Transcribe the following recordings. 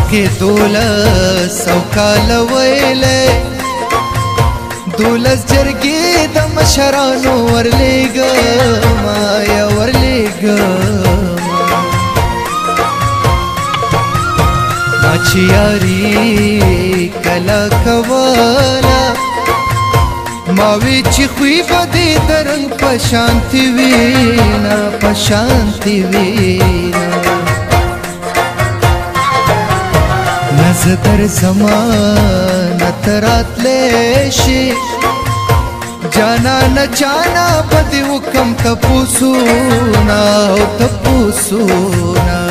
مخکې 1200 کاله ویلې 12 جرګې د مشرانو ورلېږما یا ورلېږما ما چې یاري کله کوله ما وی چې خوی به دې د رنګ په شانتي وینا په شانتي وینا نزه در زمانه ته راتلی شي جانا نه جانا به دې وکم تپوسونه او تپوسونه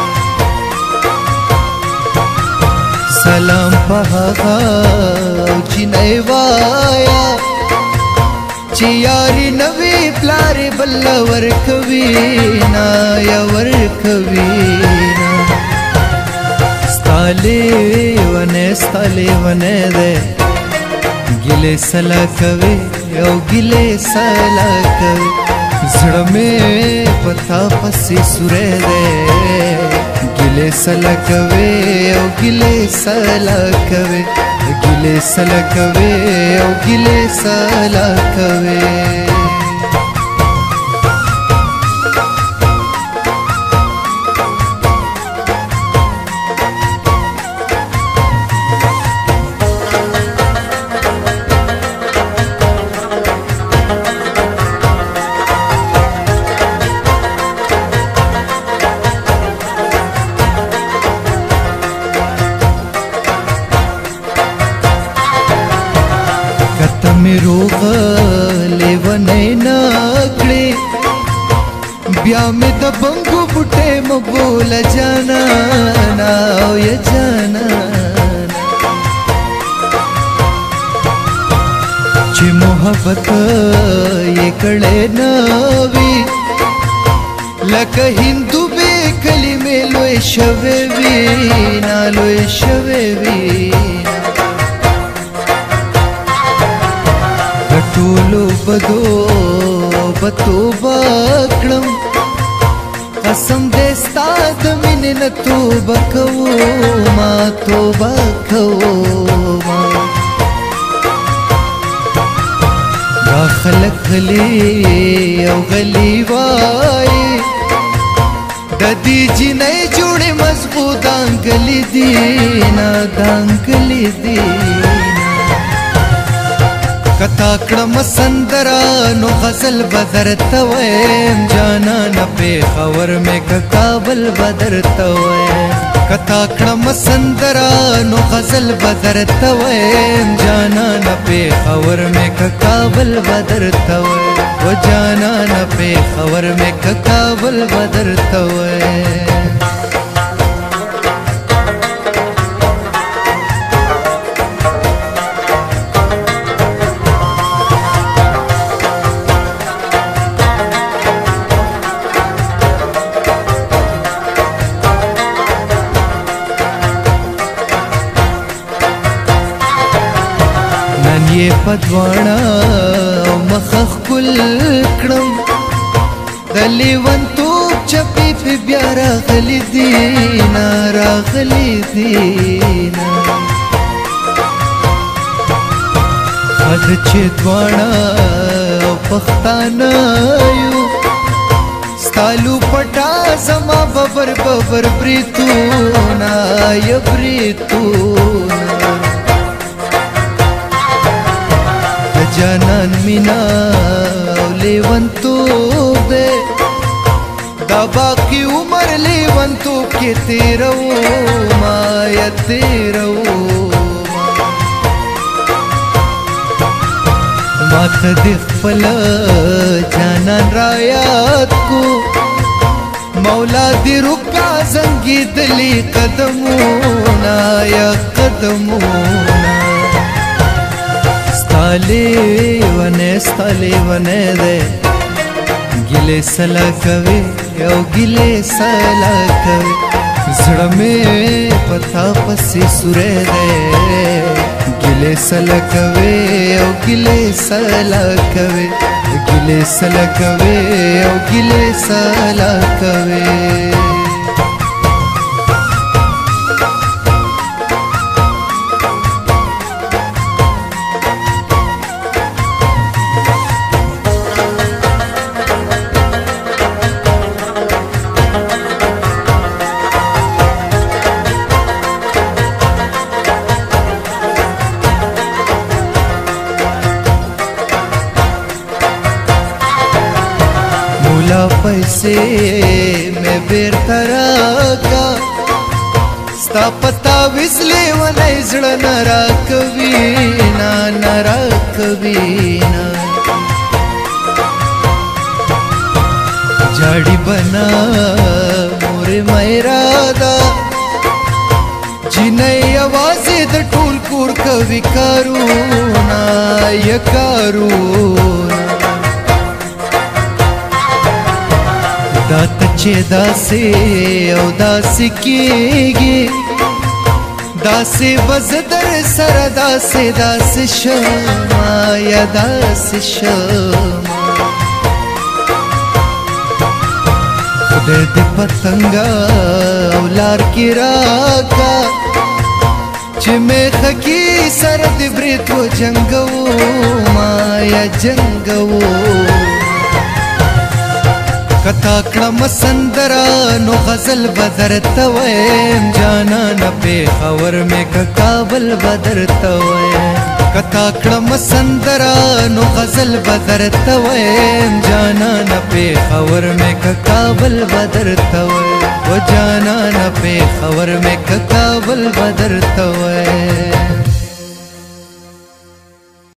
سلام په هغه جنۍ وایا چې یاري نوی پلارې بل ورکوي نه یا ورکوي نه ستا لیونی دی ګیلې سلا کوي او ګیلې سلا کوي زړه مې په تا پسې سوری دی ګیلې سلا کوي او ګیلې سلا کوي ګیلې سلا کوي او ګیلې سلا کوي می روغه لیونی نکړې بیا مې د بنګو بوټې مبوله جانانا او یا جانانا چې محبت یې کړې نه وي لکه هندو بې کلمې لوی شوې وینا لوی شوې وینا ټولو بدو بتوبه کړم قسم دې ستا د مینې نه توبه کومه توبه کومه دا خلک غلي او غلي وایي د دې جنۍ جوړې مضبوط دانګلې دینه دانګلې دینه کتا کړم سندرا نو غزل بدر تویم جانا نه پېښور مې کابل بدر تویم کتا کړم سندرا نو غزل بدر تویم جانا نه پېښور مې کابل بدر تویم و جانا نه پېښور مې کابل بدر تویم یہ پدوانا مخخ کل کړم د لیونتوب چپی پی بیا راغلی دینا راغلی دینا خد چې دوانا پښتانه یو ستالو پټا زما ببر ببر بریتونا یا بریتونا جانان مینا لیونتوب دے دا باقی عمر لیونتوب کے تیرو ما یا تیرو ما تدخ پلا جانان رایات کو مولا دی رکا زنگی دلی قدمونا یا قدمونا ستالی ونه ده ګیلې سلا کوي او ګیلې سلا کوي زړه مې پتا پسې سوری دی ګیلې سلا کوي او ګیلې سلا کوي ګیلې سلا کوي او ګیلې سلا کوي مولا پیسې مې بیرته راکا ستا پتا وزلې ونی زړه نه راکوي نه راکوي نه جاړي بنا مورې میرادا جنې आवाजې د ټول کور کوي کارونا یا کارونا دا ته چې داسې او داسې کېږي داسې بز در سره داسې شما یا داسې شما خدای دې پتنګا او لار کې راکا چې مې خکی سره دې برید و جنګو ما یا جنګو کتا کړم سندرا نو غزل بدر تویم جانا نه پیښور مې کابل بدر تویم کتا کړم سندرا نو غزل بدر تویم جانا نه پیښور مې کابل بدر تویم و جانا نه پیښور مې کابل بدر تویم